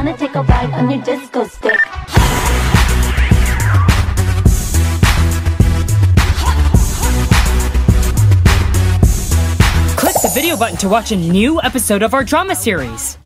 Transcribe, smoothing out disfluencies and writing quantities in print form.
wanna take a ride on your disco stick. Click the video button to watch a new episode of our drama series.